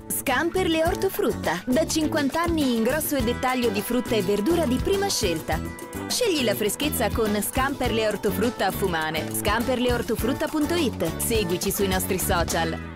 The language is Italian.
Scamperle Ortofrutta. Da 50 anni ingrosso e dettaglio di frutta e verdura di prima scelta. Scegli la freschezza con Scamperle Ortofrutta a Fumane. Scamperleortofrutta.it. Seguici sui nostri social.